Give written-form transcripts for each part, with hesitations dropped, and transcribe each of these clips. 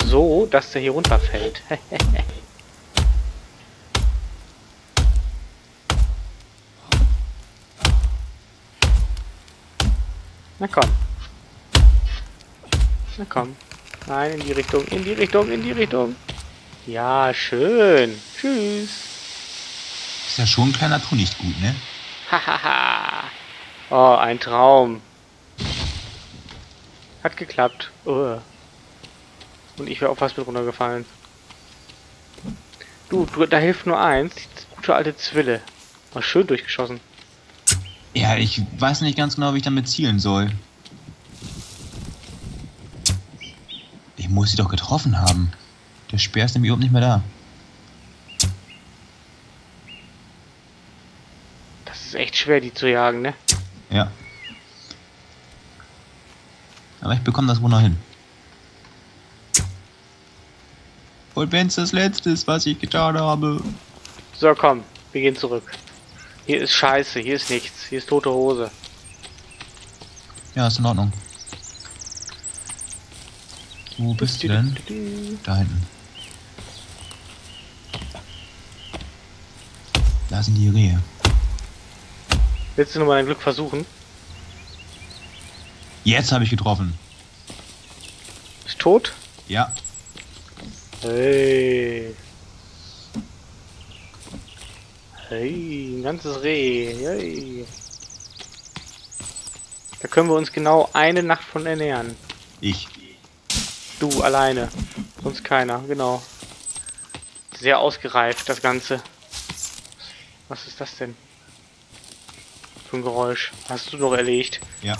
so, dass der hier runterfällt. Na komm. Na komm. Nein, in die Richtung, in die Richtung, in die Richtung. Ja, schön. Tschüss. Ist ja schon ein kleiner Tu nicht gut, ne? Hahaha. Oh, ein Traum. Hat geklappt. Oh. Und ich wäre auch fast mit runtergefallen. Du, da hilft nur eins. Die gute alte Zwille. War schön durchgeschossen. Ja, ich weiß nicht ganz genau, wie ich damit zielen soll. Ich muss sie doch getroffen haben. Der Speer ist nämlich überhaupt nicht mehr da. Das ist echt schwer, die zu jagen, ne? Ja. Aber ich bekomme das wohl noch hin. Und wenn es das Letzte ist, was ich getan habe. So, komm. Wir gehen zurück. Hier ist Scheiße. Hier ist nichts. Hier ist tote Hose. Ja, ist in Ordnung. Wo bist du denn? Da hinten. Da sind die Rehe. Willst du nur mal dein Glück versuchen? Jetzt habe ich getroffen. Ist tot? Ja. Hey. Hey, ein ganzes Reh. Hey. Da können wir uns genau eine Nacht von ernähren. Ich. Du alleine. Sonst keiner, genau. Sehr ausgereift, das Ganze. Was ist das denn? Für ein Geräusch. Hast du doch erlegt. Ja.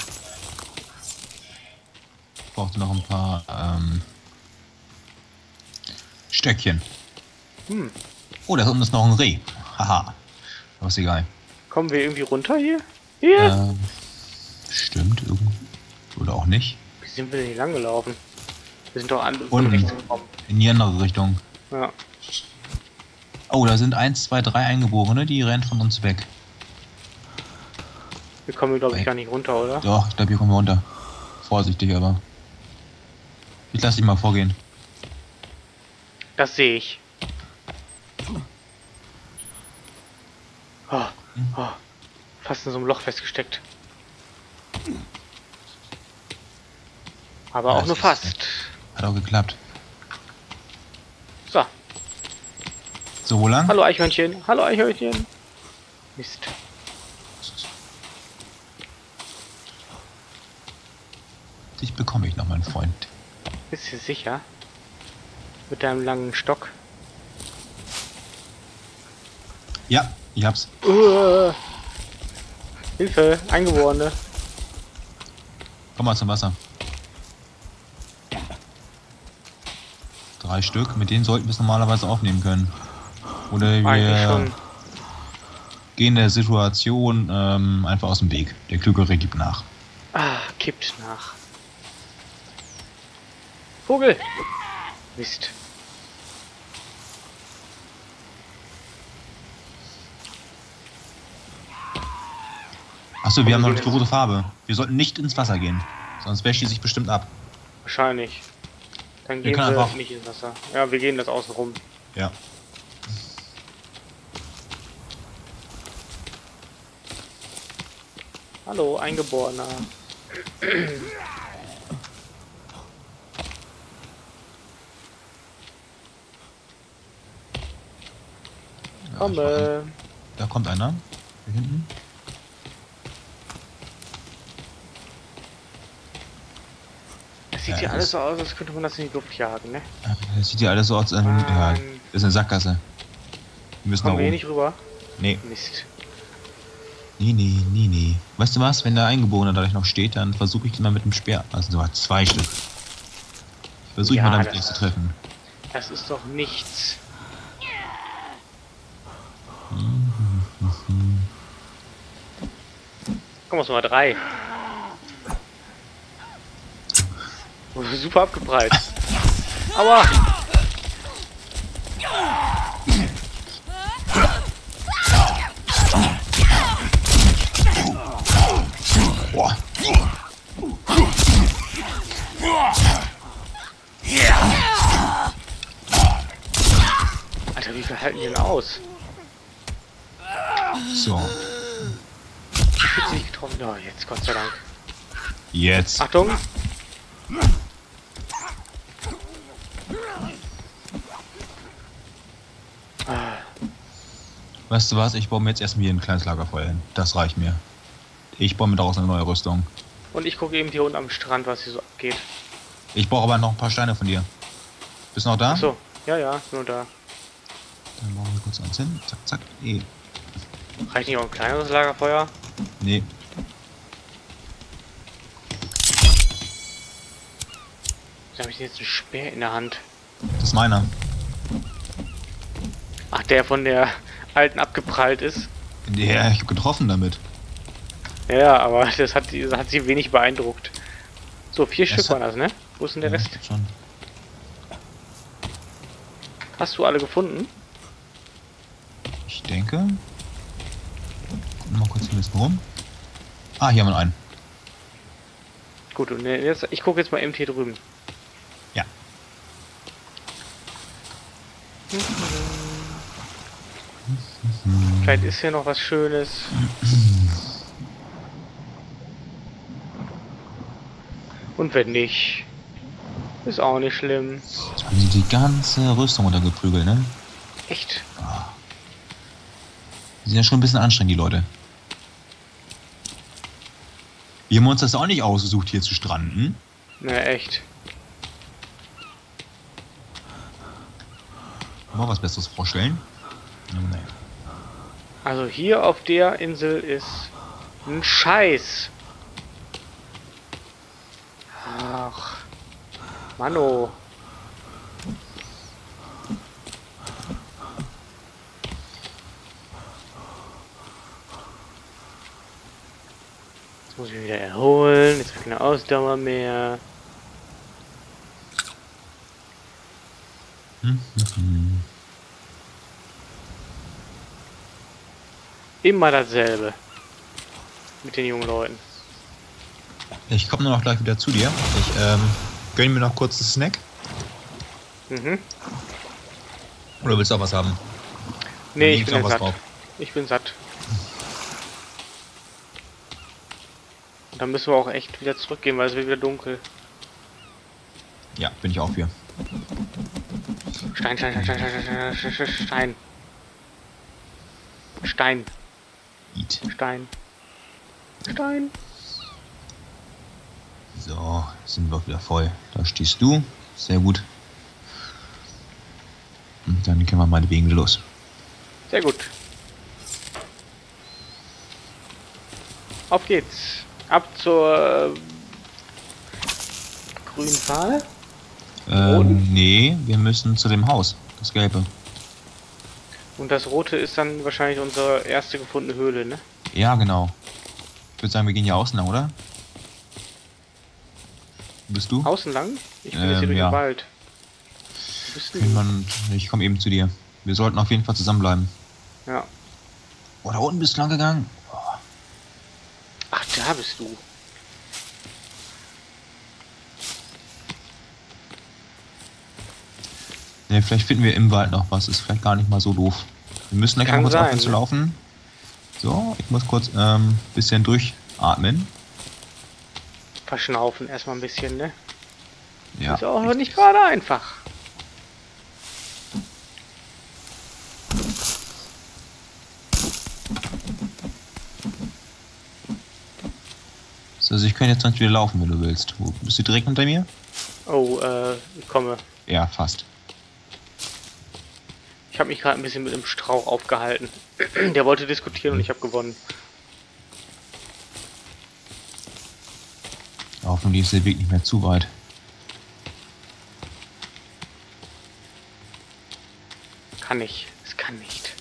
Ich brauchte noch ein paar Stöckchen. Hm. Oh, da unten ist noch ein Reh. Haha. Aber ist egal. Kommen wir irgendwie runter hier? Hier? Stimmt, irgendwie. Oder auch nicht. Wie sind wir denn hier lang gelaufen? Wir sind doch an von Unten. rechts gekommen. In die andere Richtung. Ja. Oh, da sind 1, 2, 3 Eingeborene, die rennen von uns weg. Wir kommen hier, glaube ich, gar nicht runter, oder? Doch, ich glaube, hier kommen wir runter. Vorsichtig aber. Ich lasse dich mal vorgehen. Das sehe ich. Oh, oh. Fast in so einem Loch festgesteckt. Aber Ja, auch das nur ist fast. nett. Hat auch geklappt. So. So, wo lang? Hallo Eichhörnchen. Hallo Eichhörnchen. Mist. Dich bekomme ich noch, mein Freund. Bist du sicher? Mit deinem langen Stock? Ja, ich hab's. Hilfe, Eingeborene. Komm mal zum Wasser. 3 Stück, mit denen sollten wir es normalerweise aufnehmen können. Oder Eigentlich wir schon. gehen der Situation einfach aus dem Weg. Der Klügere gibt nach. Ah, kippt nach. Vogel! Mist. Achso, wir haben noch nicht die rote Farbe. Wir sollten nicht ins Wasser gehen. Sonst wäscht die sich bestimmt ab. Wahrscheinlich. Dann Wir gehen können wir einfach- nicht ins Wasser. Ja, wir gehen das außen rum. Ja. Hallo, Eingeborener. Komme. Da kommt einer. Hier hinten. Das sieht Ja, ja alles das- so aus, als könnte man das in die Luft jagen, ne? Das sieht ja alles so aus. Ja, Mann. das ist eine Sackgasse. Wir müssen nach Kommen wir hier oben. nicht rüber? Nee. Mist. Nee. Weißt du was? Wenn der Eingeborene dadurch noch steht, dann versuche ich ihn mal mit dem Speer. Also sogar 2 Stück. Ich versuche Ja, mal damit das- gleich zu treffen. Das ist doch nichts. Komm, was mal 3. Oh, super abgeprallt. Aua! Boah. wie viel halten die denn aus? So. Ich hätte sie nicht getroffen. Oh, jetzt, Gott sei Dank. Jetzt. Achtung! Weißt du was? Ich baue mir jetzt erstmal hier ein kleines Lagerfeuer hin. Das reicht mir. Ich baue mir daraus eine neue Rüstung. Und ich gucke eben hier unten am Strand, was hier so abgeht. Ich brauche aber noch ein paar Steine von dir. Bist du noch da? Achso, ja, nur da. Dann bauen wir kurz eins hin. Zack, zack. Reicht nicht auch ein kleineres Lagerfeuer? Nee. Da habe ich jetzt einen Speer in der Hand. Das ist meiner. Ach, der von der alten abgeprallt ist. Ja, ich hab getroffen damit. Ja, aber das hat sie wenig beeindruckt. So, 4 Stück hat- waren das, ne? Wo ist denn der Ja, Rest? schon. Hast du alle gefunden? Ich denke. Gucken mal kurz hier ein bisschen rum. Ah, hier haben wir einen. Gut, und jetzt, ich gucke jetzt mal eben hier drüben. Ja. Vielleicht ist hier noch was Schönes. Und wenn nicht, ist auch nicht schlimm. Jetzt haben sie die ganze Rüstung runtergeprügelt, ne? Echt? Die sind ja schon ein bisschen anstrengend, die Leute. Wir haben uns das auch nicht ausgesucht, hier zu stranden. Na, echt. Mal was Besseres vorstellen. Nee. Also hier auf der Insel ist ein Scheiß. Ach, Manno. Jetzt muss ich mich wieder erholen. Jetzt habe ich keine Ausdauer mehr. Immer dasselbe. Mit den jungen Leuten. Ich komme nur noch gleich wieder zu dir. Ich gönn mir noch kurz einen Snack. Mhm. Oder willst du auch was haben? Nee, ich Liegt bin noch jetzt was satt. drauf? Ich bin satt. Und dann müssen wir auch echt wieder zurückgehen, weil es wird wieder dunkel. Ja, bin ich auch für. Stein, Stein, Stein, Stein, Stein, Stein, Stein, Stein. Stein, Eat. Stein. Stein. So, sind wir auch wieder voll. Da stehst du. Sehr gut. Und dann können wir meinetwegen wieder los. Sehr gut. Auf geht's. Ab zur grünen Fahne. Roten? Nee, wir müssen zu dem Haus. Das Gelbe. Und das rote ist dann wahrscheinlich unsere erste gefundene Höhle, ne? Ja, genau. Ich würde sagen, wir gehen hier außen lang, oder? Wo bist du? Außen lang? Ich bin jetzt hier durch ja. den Wald. Wo bist du? Ich komme eben zu dir. Wir sollten auf jeden Fall zusammenbleiben. Ja. Oh, da unten bist du lang gegangen. Ach, da bist du. Ne, vielleicht finden wir im Wald noch was. Ist vielleicht gar nicht mal so doof. Wir müssen gleich Kann mal kurz sein, aufhören zu ne? laufen. So, ich muss kurz bisschen durchatmen. Verschnaufen erstmal ein bisschen, ne? Ja. Ist auch noch nicht gerade einfach. So, also ich kann jetzt sonst wieder laufen, wenn du willst. Wo, bist du direkt hinter mir? Oh, ich komme. Ja, fast. Ich habe mich gerade ein bisschen mit dem Strauch aufgehalten. Der wollte diskutieren und ich habe gewonnen. Hoffentlich ist der Weg nicht mehr zu weit. Kann nicht. Es kann nicht.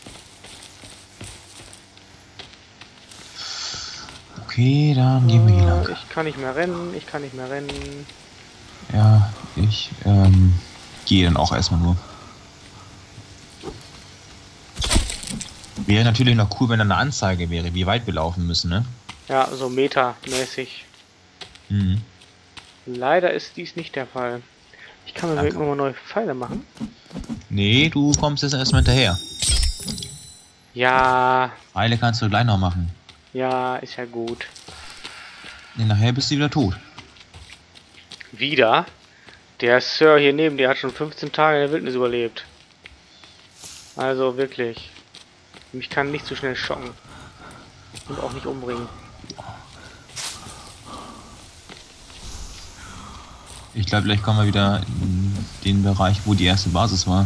Okay, dann gehen wir hier lang. Ich kann nicht mehr rennen. Ich kann nicht mehr rennen. Ja, ich gehe dann auch erstmal nur. Wäre natürlich noch cool, wenn da eine Anzeige wäre, wie weit wir laufen müssen, ne? Ja, so metermäßig. Mhm. Leider ist dies nicht der Fall. Ich kann mir Danke. immer mal neue Pfeile machen. Nee, du kommst jetzt erstmal hinterher. Ja, Eile kannst du gleich noch machen. ja, ist ja gut. Nee, nachher bist du wieder tot. Wieder? Der Sir hier neben dir hat schon 15 Tage in der Wildnis überlebt. Also wirklich. Mich kann nicht so schnell schocken. Und auch nicht umbringen. Ich glaube, gleich kommen wir wieder in den Bereich, wo die erste Basis war.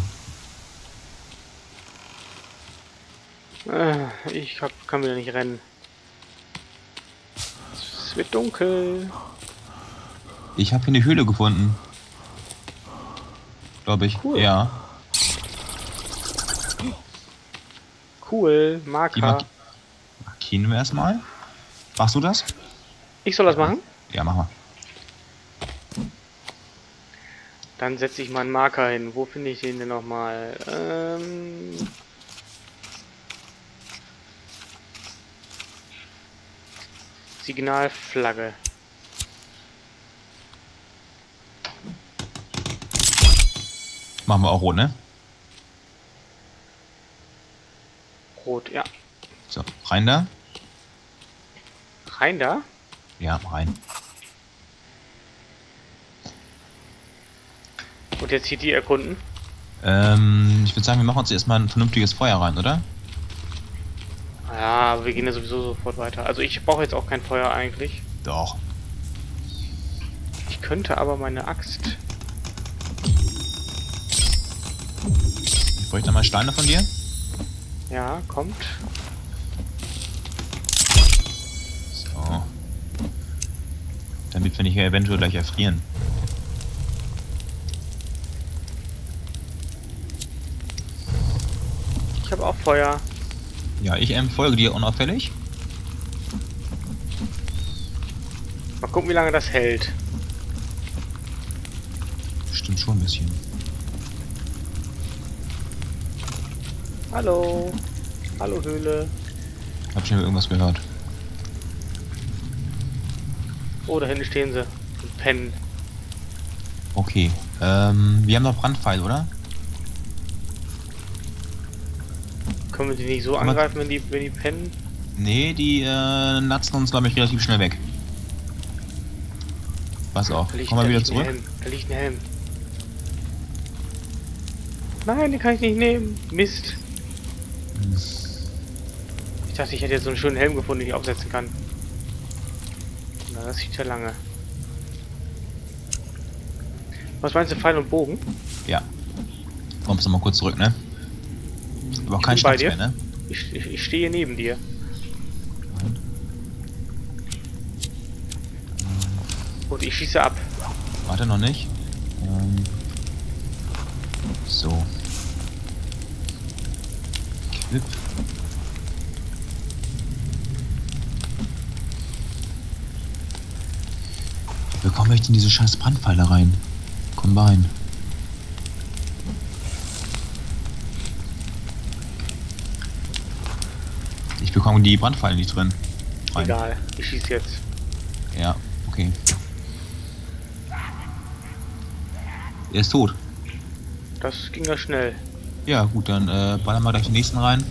Kann wieder nicht rennen. Es wird dunkel. Ich habe hier eine Höhle gefunden. Glaube ich. Cool. Ja. Cool, Die Marker. markieren wir erstmal. Machst du das? Ich soll das machen? Ja, mach mal. Dann setze ich mal einen Marker hin. Wo finde ich den denn nochmal? Signalflagge. Machen wir auch rot, ne? Rot, ja. So, rein da. Rein da? Ja, rein. Und jetzt hier die erkunden? Ich würde sagen, wir machen uns erstmal ein vernünftiges Feuer rein, oder? Ja, aber wir gehen ja sowieso sofort weiter. Also ich brauche jetzt auch kein Feuer eigentlich. Doch. Ich könnte aber meine Axt... Ich bräuchte mal Steine von dir. Ja, kommt. So. Damit wir nicht eventuell gleich erfrieren. Ich habe auch Feuer. Ja, ich folge dir unauffällig. Mal gucken, wie lange das hält. Stimmt schon ein bisschen. Hallo. Hallo Höhle. Hab schon irgendwas gehört. Oh, da hinten stehen sie. Und pennen. Okay. Wir haben noch Brandpfeil, oder? Können wir die nicht so angreifen, wenn die pennen? Nee, die natzen uns, glaube ich, relativ schnell weg. Pass auf. Komm mal wieder zurück. Da liegt ein Helm. Nein, den kann ich nicht nehmen. Mist. Ich dachte, ich hätte jetzt so einen schönen Helm gefunden, den ich aufsetzen kann. Na, das sieht ja lange. Was meinst du, Pfeil und Bogen? Ja. Kommst du mal kurz zurück, ne? Aber auch kein bin bei Schnaps dir. mehr, ne? Ich stehe neben dir. Und ich schieße ab. Warte noch nicht. So. Clip. Wie komme ich denn diese scheiß Brandpfeile rein? Komm rein. Ich bekomme die Brandpfeile nicht drin. Rein. Egal, ich schieße jetzt. Ja, okay. Er ist tot. Das ging ja schnell. Ja, gut, dann ballern wir gleich den nächsten rein.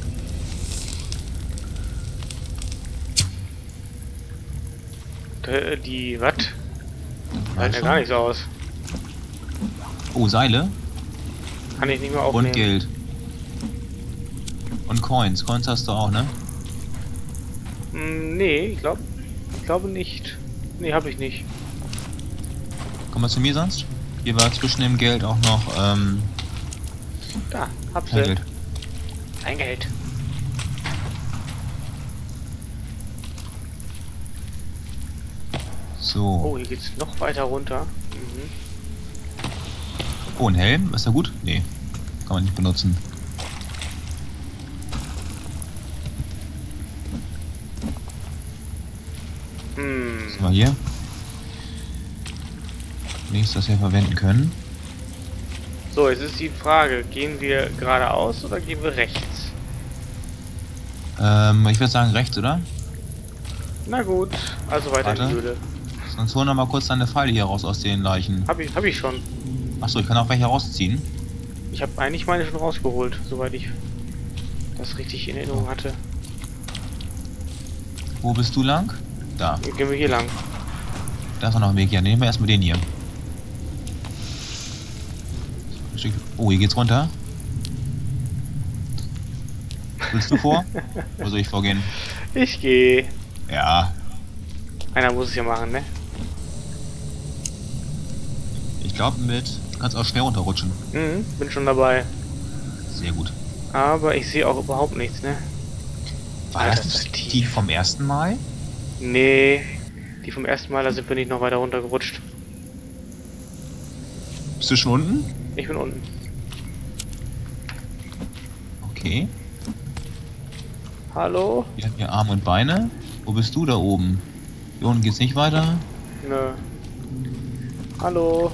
Die, was? Halten ja gar nichts aus. Oh, Seile. Kann ich nicht mehr aufnehmen. Und Geld. Und Coins. Coins hast du auch, ne? Nee, ich glaube nicht. Nee, habe ich nicht. Komm mal zu mir sonst. Hier war zwischen dem Geld auch noch, Da, hab's Geld. Ein Geld. So. Oh, hier geht's noch weiter runter. Mhm. Oh, ein Helm. Ist der gut? Nee. Kann man nicht benutzen. Was haben wir hier? Nichts, das wir verwenden können. So, jetzt ist die Frage, gehen wir geradeaus oder gehen wir rechts? Ich würde sagen rechts, oder? Na gut, also weiter in Warte. die Höhle. Sonst hol noch mal kurz deine Pfeile hier raus aus den Leichen. Hab ich schon. Achso, ich kann auch welche rausziehen. Ich habe eigentlich meine schon rausgeholt, soweit ich das richtig in Erinnerung hatte. Wo bist du lang? Da. Gehen wir hier lang. Da ist noch ein Weg. Ja, nehmen wir erstmal den hier. Oh, hier geht's runter. Willst du vor? Oder soll ich vorgehen? Ich gehe. Ja. Einer muss es ja machen, ne? Ich glaube du kannst auch schnell runterrutschen. Mhm, bin schon dabei. Sehr gut. Aber ich sehe auch überhaupt nichts, ne? War Alter, das ist die vom ersten Mal? Nee. Die vom ersten Mal, da sind wir nicht noch weiter runtergerutscht. Bist du schon unten? Ich bin unten. Okay. Hallo? Wir haben hier Arme und Beine. Wo bist du da oben? Hier unten geht's nicht weiter. Nö. Hallo?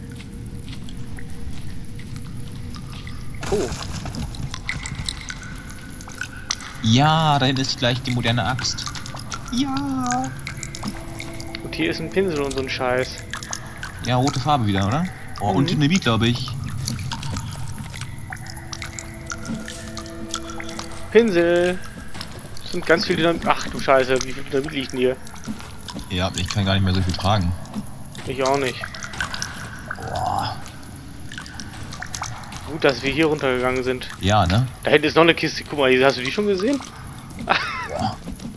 Oh. Ja, da hinten ist gleich die moderne Axt. Ja. Und hier ist ein Pinsel und so ein Scheiß. Ja, rote Farbe wieder, oder? Oh, und Dynamit, glaube ich. Pinsel! Das sind ganz viele Dynamit. Ach du Scheiße, wie viel Dynamit liegt denn hier? Ja, ich kann gar nicht mehr so viel tragen. Ich auch nicht. Boah. Gut, dass wir hier runtergegangen sind. Ja, ne? Da hinten ist noch eine Kiste. Guck mal, hast du die schon gesehen? Boah.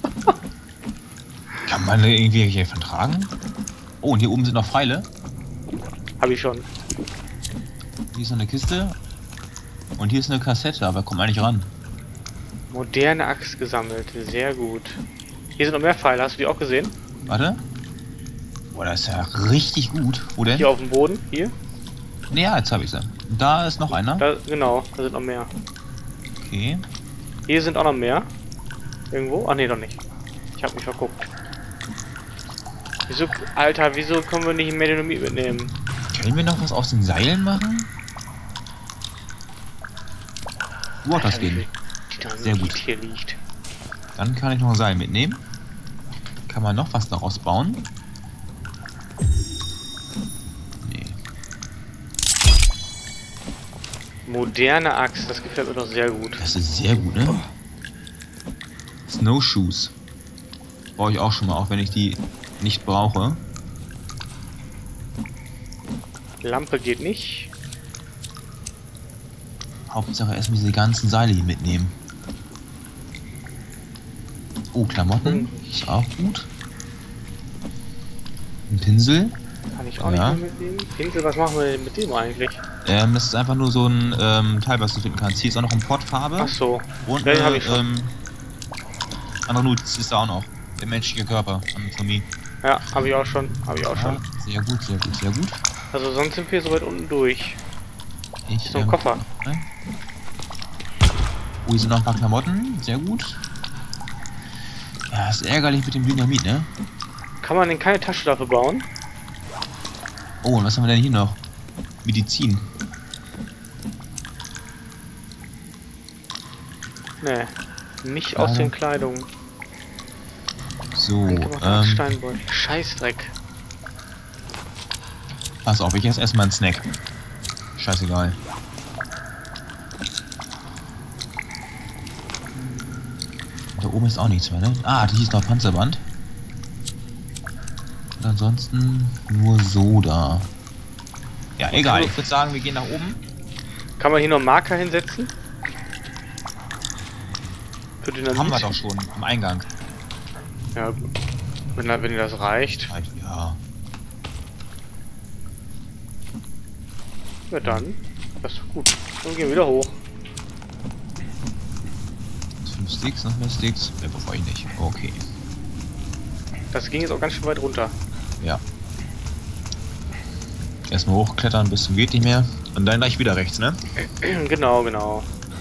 Kann man da irgendwie hier von tragen? Oh, und hier oben sind noch Pfeile. Hab ich schon. Hier ist noch eine Kiste. Und hier ist eine Kassette, aber komm eigentlich ran. Moderne Axt gesammelt. Sehr gut. Hier sind noch mehr Pfeile. Hast du die auch gesehen? Warte. Boah, das ist ja richtig gut. Wo denn? Hier auf dem Boden. Hier. Ne, ja, jetzt habe ich sie. Da ist noch einer. Da, genau. Da sind noch mehr. Okay. Hier sind auch noch mehr. Irgendwo? Ah, ne, doch nicht. Ich habe mich verguckt. Wieso, Alter, wieso können wir nicht mehr Dynamit mitnehmen? Können wir noch was aus den Seilen machen? Wo das gehen? Sehr gut. Hier liegt. Dann kann ich noch ein Seil mitnehmen. Kann man noch was daraus bauen? Nee. Moderne Axt, das gefällt mir doch sehr gut. Das ist sehr gut, ne? Snowshoes. Brauche ich auch schon mal, auch wenn ich die nicht brauche. Lampe geht nicht. Hauptsache erstmal diese ganzen Seile hier mitnehmen. Oh, Klamotten. Ist auch gut. Ein Pinsel. Kann ich auch nicht mehr mitnehmen. Pinsel, was machen wir denn mit dem eigentlich? Das ist einfach nur so ein Teil, was du finden kannst. Hier ist auch noch ein Pottfarbe. Ach so. Und Den habe ich schon. andere Notiz ist da auch noch. Der menschliche Körper. Anatomie. Ja, habe ich auch schon. Habe ich auch schon. Sehr gut, sehr gut, sehr gut. Also sonst sind wir so weit unten durch. Ich, So ein Koffer. Oh, hier sind noch ein paar Klamotten. Sehr gut. Ja, ist ärgerlich mit dem Dynamit, ne? Kann man denn keine Tasche dafür bauen? Oh, und was haben wir denn hier noch? Medizin. Nee. Nicht aus den Kleidungen. So, Steinbeutel. Scheißdreck. pass auf, ich esse erstmal einen Snack. Scheißegal. Da oben ist auch nichts mehr, ne? Ah, hier ist noch Panzerband. Und ansonsten nur Soda. Ja, egal. Ich würde sagen, wir gehen nach oben. Kann man hier noch Marker hinsetzen? Für Dynamit? Haben wir doch schon am Eingang. Ja, wenn dir das reicht. Ja. Ja dann. Das ist gut. Dann gehen wir wieder hoch. 5 Sticks, noch mehr Sticks. Mehr brauche ich nicht. Okay. Das ging jetzt auch ganz schön weit runter. Ja. Erstmal hochklettern bis zum geht nicht mehr. Und dann gleich wieder rechts, ne? Genau, genau.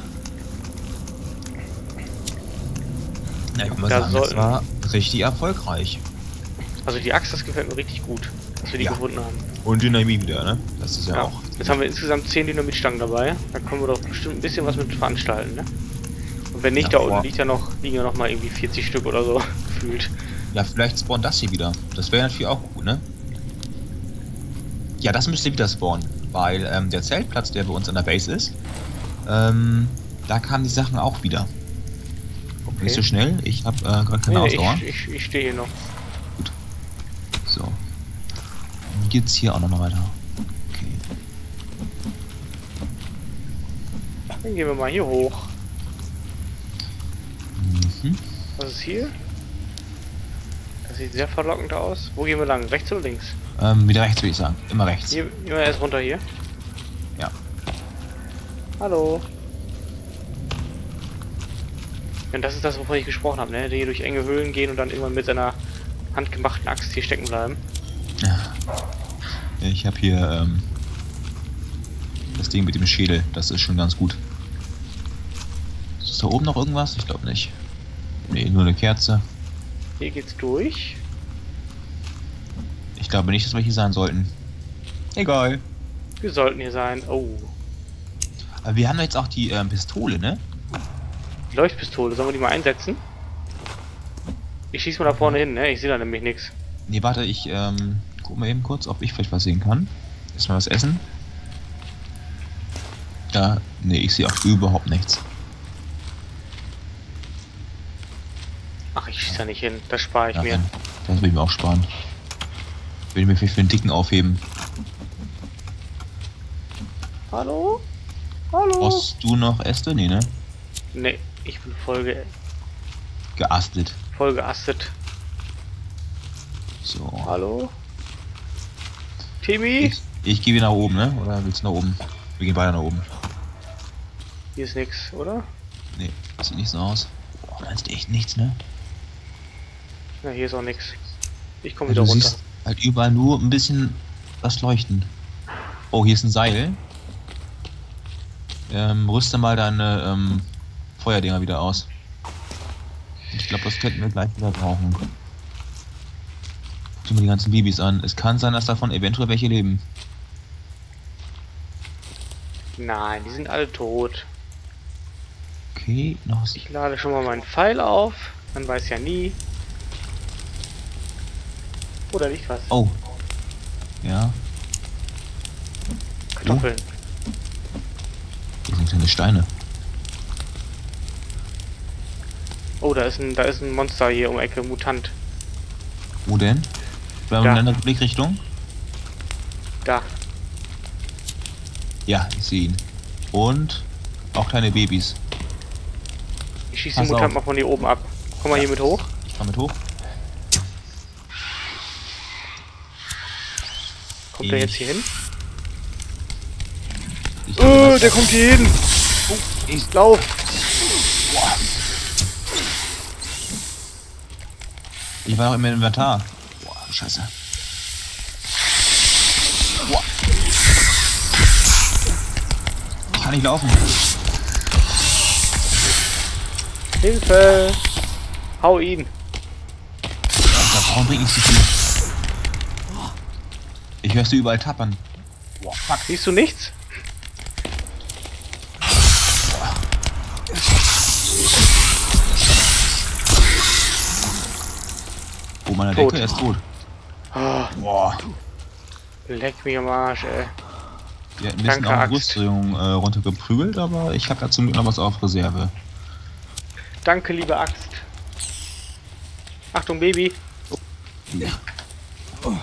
Ja, ich würde mal Da sagen, das war richtig erfolgreich. Also die Axt, das gefällt mir richtig gut, dass wir die gefunden haben. Und Dynamit wieder, ne? Das ist ja auch. Jetzt haben wir insgesamt 10 Dynamitstangen dabei. Da können wir doch bestimmt ein bisschen was mit veranstalten, ne? Und wenn nicht, Ja, da unten liegen ja noch mal irgendwie 40 Stück oder so gefühlt. Ja, vielleicht spawnt das hier wieder. Das wäre natürlich auch gut, ne? Ja, das müsste wieder spawnen, weil der Zeltplatz, der bei uns an der Base ist, da kamen die Sachen auch wieder. Okay. Nicht so schnell, ich habe gerade keine Ausdauer. Ich stehe hier noch. Gut. So. Dann geht's hier auch noch mal weiter. Okay. Dann gehen wir mal hier hoch. Mhm. Was ist hier? Das sieht sehr verlockend aus. Wo gehen wir lang? Rechts oder links? Wieder rechts würde ich sagen. Immer rechts. Hier, immer erst runter hier. Ja. Hallo. Und das ist das, wovon ich gesprochen habe, ne? Die hier durch enge Höhlen gehen und dann irgendwann mit seiner handgemachten Axt hier stecken bleiben. Ja. Ich habe hier das Ding mit dem Schädel. Das ist schon ganz gut. Ist da oben noch irgendwas? Ich glaube nicht. Nee, nur eine Kerze. Hier geht's durch. Ich glaube nicht, dass wir hier sein sollten. Egal. Wir sollten hier sein. Oh. Aber wir haben jetzt auch die Pistole, ne? Die Leuchtpistole. Sollen wir die mal einsetzen? Ich schieß mal da vorne hin, ne? Ich sehe da nämlich nichts. Nee, warte, ich guck mal eben kurz, ob ich vielleicht was sehen kann. Erstmal was essen. Da, nee, ich sehe auch überhaupt nichts. Ach, ich schieß da nicht hin. Das spare ich Ja, mir. das will ich mir auch sparen. Will ich mir vielleicht für den Dicken aufheben. Hallo? Hallo? Brauchst du noch Äste? Nee, ne? Ne, ich bin voll Geastet. geastet. So. Hallo? Timmy? Ich gehe wieder nach oben, ne? Oder willst du nach oben? Wir gehen beide nach oben. Hier ist nix, oder? Nee, sieht nicht so aus. Boah, da ist echt nichts, ne? Na, hier ist auch nix. Ich komme Ja, wieder du runter. siehst halt überall nur ein bisschen was leuchten. Oh, hier ist ein Seil. Rüste mal deine Feuerdinger wieder aus. Ich glaube, das könnten wir gleich wieder brauchen. Guck dir mal die ganzen Babys an. Es kann sein, dass davon eventuell welche leben. Nein, die sind alle tot. Okay, noch. Ich lade schon mal meinen Pfeil auf. Man weiß ja nie. Oder nicht was? Oh. Ja, Kartoffeln. hier sind kleine Steine. Oh, da ist ein Monster hier um Ecke, Mutant. Wo denn? Bleiben wir Da. in einer Blickrichtung? Da. Ja, ich sehe ihn. Und auch kleine Babys. Ich schieße den Pass Mutant auf. mal von hier oben ab. Komm mal Ja. hier mit hoch. Ich fahr mit hoch. Kommt der jetzt hier hin? Ich Der kommt hier hin! ich, Lauf! ich war noch im Inventar. Boah, scheiße. Boah. Ich kann nicht laufen. Hilfe! Hau ihn! Alter, warum bringt nicht so viel? Ich hörst du überall tappern. Boah, fuck. Siehst du nichts? Oh, meine Tot. Decke, er ist tot. Oh, Boah. leck mich am Arsch, ey. Wir hatten ein bisschen Danke, auf Axt. Rüstung runtergeprügelt, aber ich habe da zum Glück noch was auf Reserve. Danke, liebe Axt. Achtung, Baby. Ja. Oh,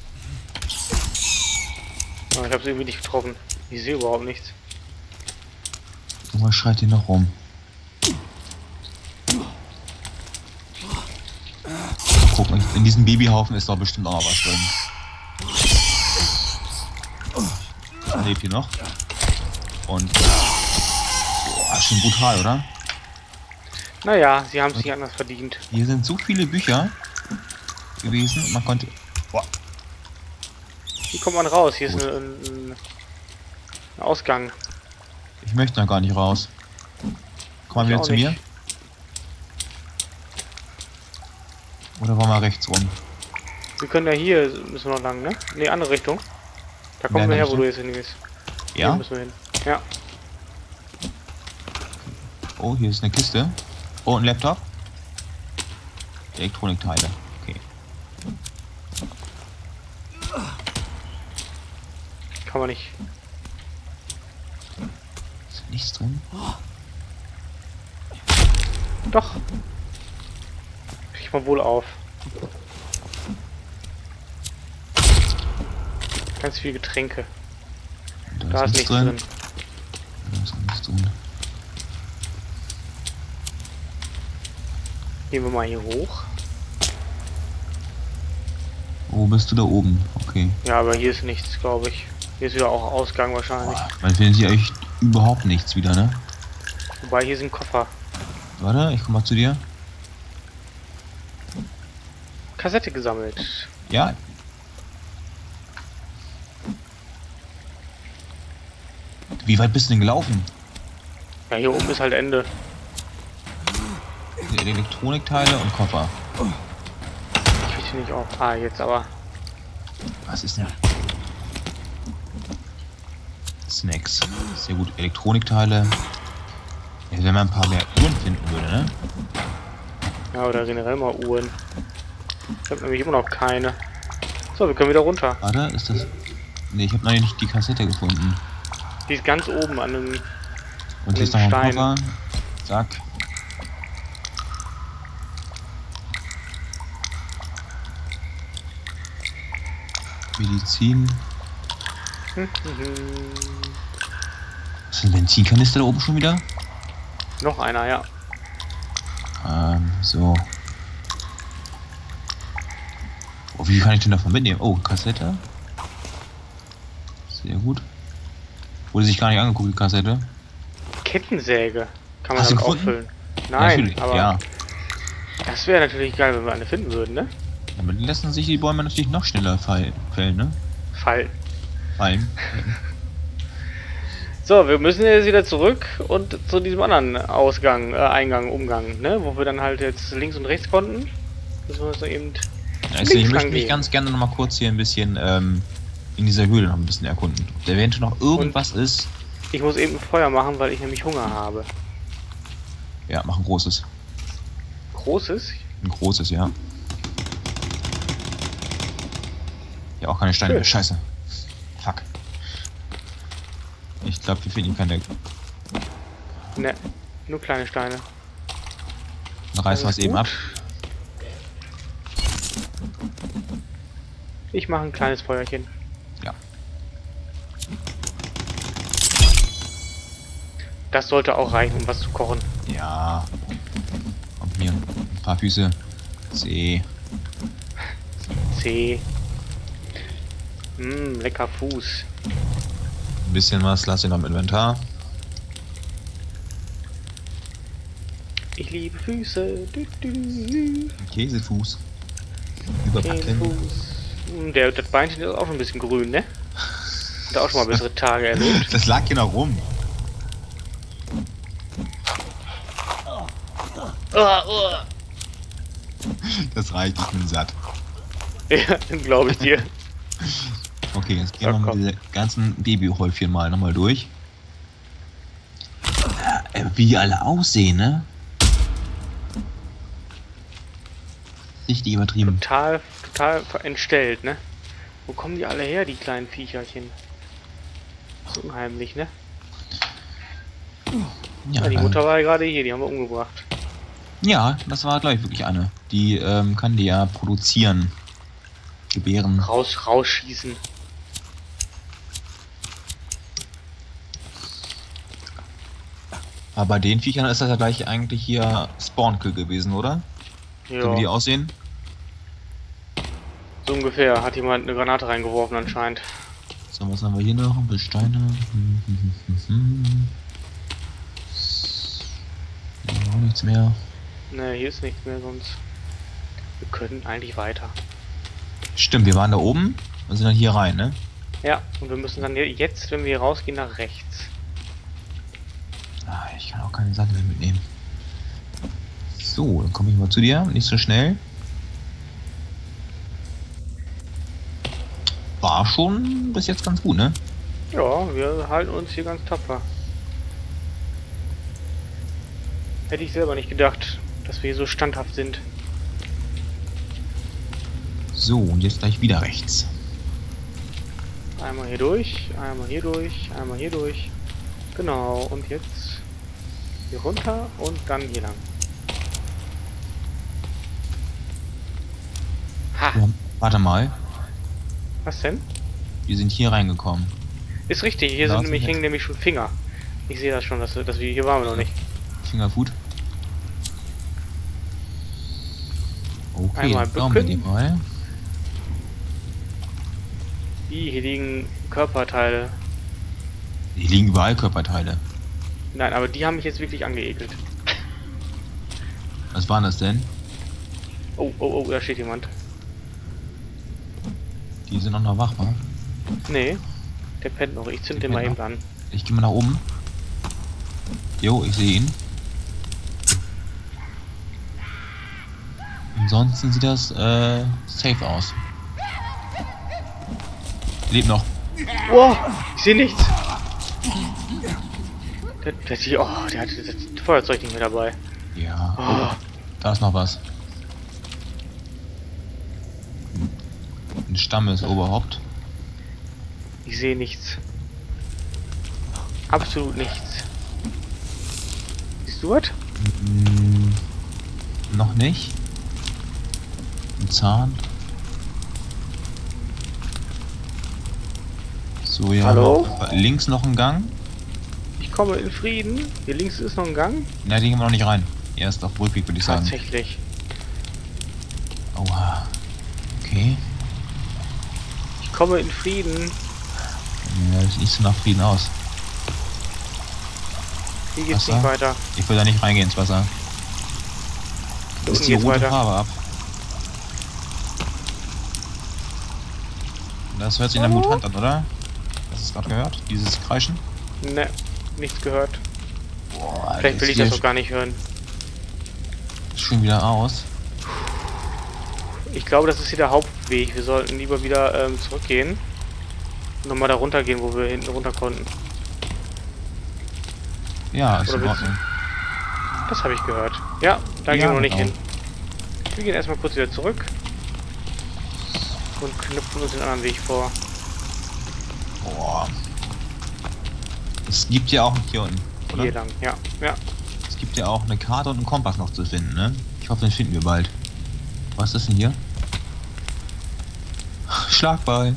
ich hab's irgendwie nicht getroffen. Ich sehe überhaupt nichts. Was schreit hier noch rum? Guck mal, in diesem Babyhaufen ist doch bestimmt auch noch was drin. Er lebt hier noch. Und boah, schon brutal, oder? Naja, sie haben es nicht anders verdient. Hier sind so viele Bücher gewesen. Man konnte. Boah. Wie kommt man raus? Hier ist Gut. ein Ausgang. Ich möchte noch gar nicht raus. Komm mal Ich wieder auch zu nicht. mir. Oder wollen wir rechts rum? Wir können ja hier, müssen wir noch lang, ne? Ne, andere Richtung. Da kommen Ja, wir her, Richtung. wo du jetzt hingehst. Hier Ja? müssen wir hin. Ja. Oh, hier ist eine Kiste. Oh, ein Laptop. Elektronikteile. Okay. Kann man nicht. Ist nichts drin? Doch. Kriegt man wohl auf. Ganz viele Getränke. Da ist nichts drin. Da ist auch nichts drin. Gehen wir mal hier hoch. Wo bist du? Da oben? Okay. Ja, aber hier ist nichts, glaube ich. Hier ist wieder auch Ausgang wahrscheinlich. Boah, man findet hier echt überhaupt nichts wieder, ne? Wobei, hier sind Koffer. Warte, ich komm mal zu dir. Kassette gesammelt. Ja. Wie weit bist du denn gelaufen? Ja, hier oben ist halt Ende. Die Elektronikteile und Koffer. Ich krieg die nicht auf. Ah, jetzt aber. Was ist denn? Snacks. Sehr gut. Elektronikteile. Ja, wenn man ein paar mehr Uhren finden würde, ne? Ja, oder generell mal Uhren. Ich habe nämlich immer noch keine. So, wir können wieder runter. Warte, ist das... Ne, ich habe noch nicht die Kassette gefunden. Die ist ganz oben an dem Und hier ist noch ein Stein. Koffer. Zack. Medizin. Ist ein Benzinkanister da oben schon wieder? Noch einer, ja. So. Oh, wie viel kann ich denn davon mitnehmen? Oh, Kassette. Sehr gut. Wurde sich gar nicht angeguckt, die Kassette. Kettensäge. Kann man Hast du damit gefunden? auffüllen. Nein, Natürlich, aber ja. das wäre natürlich geil, wenn wir eine finden würden, ne? Damit lassen sich die Bäume natürlich noch schneller fällen, ne? Fallen. Fallen. So, wir müssen jetzt wieder zurück und zu diesem anderen Ausgang, Eingang, Umgang, ne? Wo wir dann halt jetzt links und rechts konnten. Müssen wir uns eben Also ich möchte mich gehen. ganz gerne noch mal kurz hier ein bisschen in dieser Höhle noch ein bisschen erkunden. Ob da eventuell noch irgendwas ist. Ich muss eben ein Feuer machen, weil ich nämlich Hunger habe. Ja, mach ein großes. Großes? Ein großes, ja. Ja, auch keine Steine mehr. Scheiße. Fuck. Ich glaube, wir finden keine. Ne, nur kleine Steine. Dann reißen wir es eben ab. Ich mache ein kleines Feuerchen. Ja. Das sollte auch reichen, um was zu kochen. Ja. Komm hier. Ein paar Füße. C. C. Lecker Fuß. Ein bisschen was lasse ich noch im Inventar. Ich liebe Füße. Du. Käsefuß. Überbacken. Käsefuß. Das Beinchen ist auch schon ein bisschen grün, ne? Hat auch schon mal bessere Tage erlebt. Das lag hier noch rum. Das reicht, ich bin satt. Ja, glaube ich dir. Okay, jetzt gehen wir mal diese ganzen Babyhäufchen mal nochmal durch. Wie die alle aussehen, ne? Richtig übertrieben. Total entstellt, ne? Wo kommen die alle her, die kleinen Viecherchen? So unheimlich, ne? Ja, Die Mutter war ja gerade hier, die haben wir umgebracht. ja, das war gleich wirklich eine. Die kann die ja produzieren. Gebären. Rausschießen. Aber bei den Viechern ist das ja gleich eigentlich hier Spawnkill gewesen, oder? So wie die Ja, aussehen. so ungefähr. Hat jemand eine Granate reingeworfen anscheinend. So, was haben wir hier noch? Ein bisschen Steine. Auch nichts mehr. Ne, hier ist nichts mehr sonst. Wir können eigentlich weiter. Stimmt, wir waren da oben und sind dann hier rein, ne? Ja, und wir müssen dann jetzt, wenn wir hier rausgehen, nach rechts. Ah, ich kann auch keine Sache mehr mitnehmen. So, dann komme ich mal zu dir. Nicht so schnell. War schon bis jetzt ganz gut, ne? Ja, wir halten uns hier ganz tapfer. Hätte ich selber nicht gedacht, dass wir hier so standhaft sind. So, und jetzt gleich wieder rechts. Einmal hier durch, einmal hier durch, einmal hier durch. Genau, und jetzt hier runter und dann hier lang. Ha! Ja, warte mal, Was denn? wir sind hier reingekommen. Ist richtig, hier sind nämlich, hängen nämlich schon Finger. Ich sehe das schon, dass wir hier waren wir noch nicht. Fingerfood. Okay, Einmal dann schauen wir die bücken. mal. Hier liegen Körperteile. Hier liegen überall Körperteile. Nein, aber die haben mich jetzt wirklich angeekelt. Was waren das denn? Oh, oh, oh, da steht jemand. Die sind noch wach, wa? Nee, der pennt noch. Ich zünd Der den mal pennt eben an. Ich gehe mal nach oben. Jo, ich sehe ihn. Ansonsten sieht das safe aus. Lebt noch. Wow, ich sehe nichts. Der hat das Feuerzeug nicht mehr dabei. Ja. Oh. Da ist noch was. Ein Stammesoberhaupt. Ich sehe nichts. Absolut nichts. Siehst du was? Noch nicht. Ein Zahn. So, ja. Hallo? Links noch ein Gang. Ich komme in Frieden. Hier links ist noch ein Gang. Na, die gehen wir noch nicht rein. Erst auf Rückweg, würde ich sagen. Tatsächlich. Aua. Okay. Ich komme in Frieden. Ja, das sieht nicht so nach Frieden aus. Hier geht's Wasser? nicht weiter. Ich will da nicht reingehen ins Wasser. Da Ist unten die geht's rote weiter. Farbe ab. Das hört sich nach Mutant an, oder? Hast du es gerade gehört? Dieses Kreischen? Ne, nichts gehört. Boah, Vielleicht will ich das auch gar nicht hören. Schon wieder aus. Ich glaube, das ist hier der Hauptweg. Wir sollten lieber wieder zurückgehen. Nochmal da runter gehen, wo wir hinten runter konnten. Ja, ist Oder in willst du- Ordnung. Das habe ich gehört. Ja, da Ja, gehen wir noch nicht genau. hin. Wir gehen erstmal kurz wieder zurück. Und knüpfen uns den anderen Weg vor. Boah. Es gibt ja auch hier unten, oder? Hier lang, ja. Ja. Es gibt ja auch eine Karte und einen Kompass noch zu finden, ne? Ich hoffe, den finden wir bald. Was ist denn hier? Schlagball.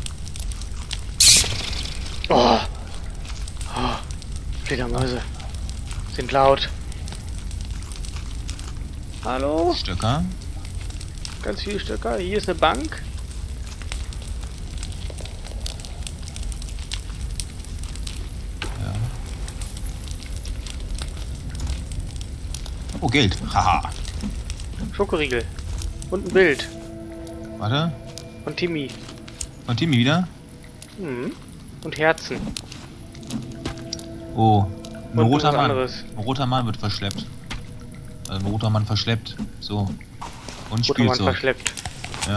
Oh! Fledermäuse. Sind laut. Hallo? Stöcker. Ganz viele Stöcker. Hier ist eine Bank. Ja. Oh, Geld. Haha. Schokoriegel. Und ein Bild. Warte. Von Timmy. Und Timmy wieder? Mhm. Und Herzen. Oh. Ein Und roter was Mann. anderes. Ein roter Mann wird verschleppt. Also ein roter Mann verschleppt. So. Und Roter Mann Spielzeug. verschleppt. Ja.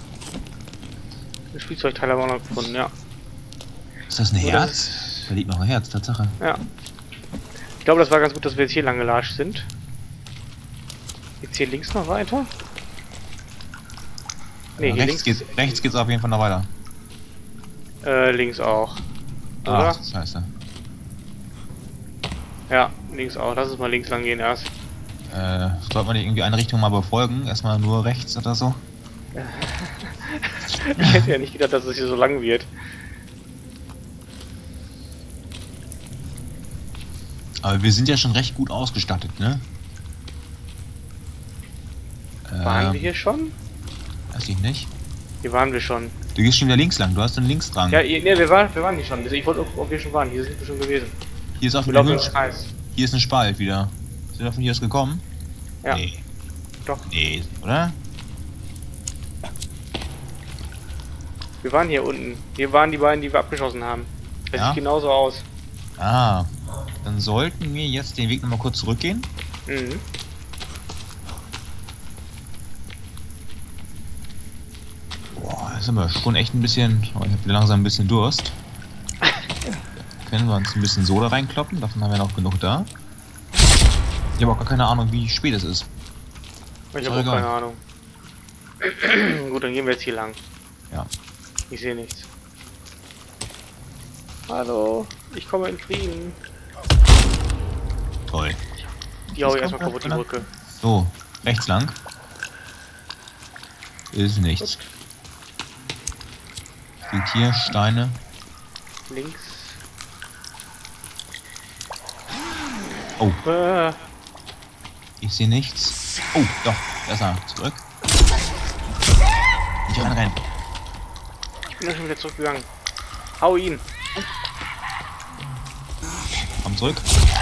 Ein Spielzeugteil haben wir auch noch gefunden, ja. Ist das ein Oder Herz? ist- Da liegt noch ein Herz, Tatsache. Ja. Ich glaube, das war ganz gut, dass wir jetzt hier lang gelatscht sind. Jetzt hier links noch weiter? Ne, hier Rechts geht's auf jeden Fall noch weiter. links auch. Ach, Oder? das heißt ja. Ja, links auch. Lass uns mal links lang gehen erst. Sollte man die irgendwie eine Richtung mal befolgen? Erstmal nur rechts oder so? Ich hätte ja nicht gedacht, dass es hier so lang wird. Aber wir sind ja schon recht gut ausgestattet, ne? Waren wir hier schon? Weiß ich nicht. Hier waren wir schon. Du gehst schon wieder links lang, du hast den Linksdrang. Ja, ne, wir waren hier schon. Ich wollte, ob wir schon waren. Hier sind wir schon gewesen. Hier ist auch Wir wieder laufen im ein, Kreis. hier ist ein Spalt wieder. Sind wir von hier aus gekommen? Ja, Nee. doch. Nee, oder? Wir waren hier unten. Hier waren die beiden, die wir abgeschossen haben. Das Ja? sieht genauso aus. Ah. Dann sollten wir jetzt den Weg nochmal kurz zurückgehen. Mhm. Boah, da sind wir schon echt ein bisschen. Oh, ich habe langsam ein bisschen Durst. Können wir uns ein bisschen Soda reinkloppen? Davon haben wir noch genug da. Ich habe auch gar keine Ahnung, wie spät es ist. Ich Ist habe auch auch egal. keine Ahnung. Gut, dann gehen wir jetzt hier lang. Ja. Ich sehe nichts. Hallo, ich komme in Frieden. Toll. Die hau ich erstmal kaputt, die Brücke. So, rechts lang. Ist nichts. Liegt hier Steine. Links. Oh. Ich sehe nichts. Oh, doch. Da ist er. Zurück. Nicht reinrennen. Ich bin ja schon wieder zurückgegangen. Hau ihn. Komm zurück.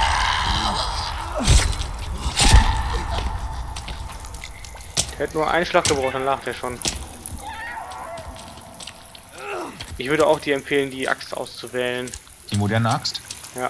Der hat nur einen Schlag gebraucht, dann lag der schon. Ich würde auch dir empfehlen, die Axt auszuwählen. Die moderne Axt. Ja.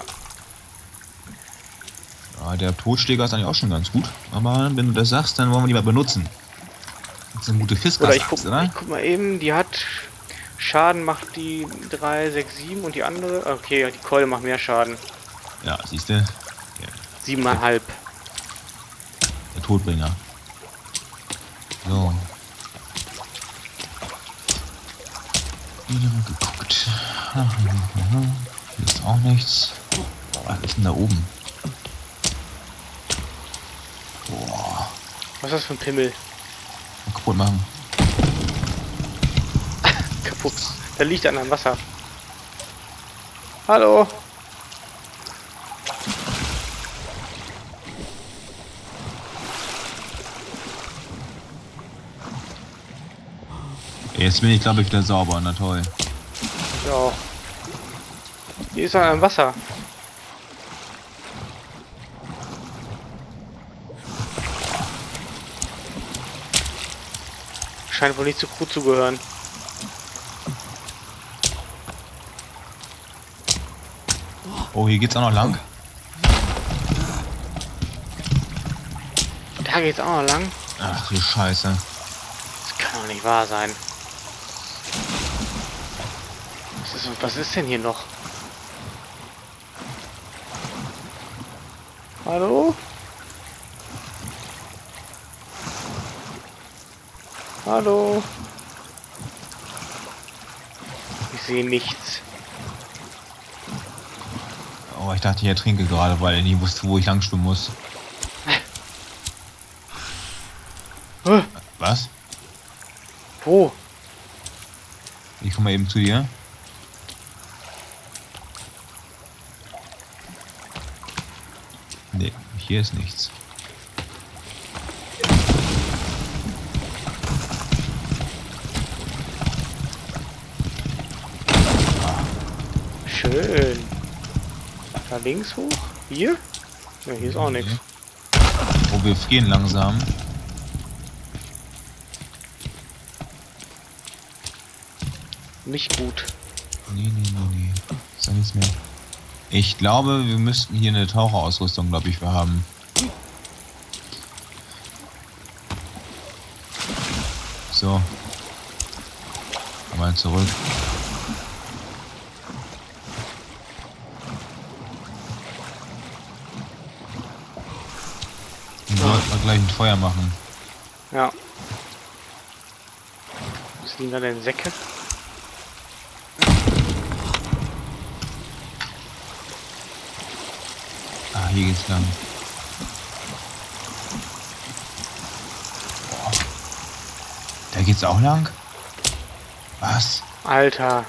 Ja, der Totschläger ist eigentlich auch schon ganz gut. Aber wenn du das sagst, dann wollen wir die mal benutzen. Das ist eine gute Fiskars-Axt, oder? Ich guck mal eben, die hat... Schaden macht die 3, 6, 7 und die andere... Okay, die Keule macht mehr Schaden. Ja, siehst du? 7,5. Der Todbringer. So. Wieder mal geguckt. Hier ist auch nichts. Was ist denn da oben? Boah. Was ist das für ein Pimmel? Mal kaputt machen. Kaputt. Da liegt einer im Wasser. Hallo. Jetzt bin ich, glaube ich, wieder sauber. Na toll. Ich auch. Hier ist einer im Wasser. Scheint wohl nicht zur Crew zu gehören. Oh, hier geht's auch noch lang. Da geht's auch noch lang. Ach du Scheiße. Das kann doch nicht wahr sein. Was ist denn hier noch? Hallo? Hallo? Ich sehe nichts. Oh, ich dachte, ich ertrinke gerade, weil ich nie wusste, wo ich lang schwimmen muss. Was? Wo? Ich komme mal eben zu dir. Nee, hier ist nichts. Schön. Da links hoch? Hier? Ja, hier ist auch nichts. Oh, wir frieren langsam. Nicht gut. Nee. Ist ja nichts mehr. Ich glaube, wir müssten hier eine Taucherausrüstung, glaube ich, wir haben. So. Mal zurück. Dann sollten wir gleich ein Feuer machen. Ja. Was liegen da denn Säcke? Ah, hier geht's lang. Boah. Da geht's auch lang? Was? Alter.